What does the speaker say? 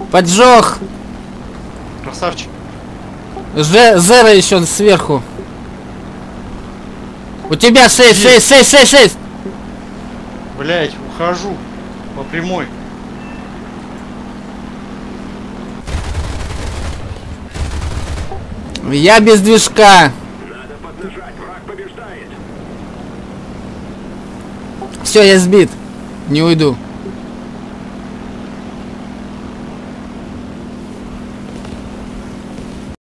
Поджог. Красавчик. Зеро еще сверху. У тебя 6. Блять, ухожу по прямой. Я без движка. Надо поднажать, враг побеждает. Все, я сбит. Не уйду.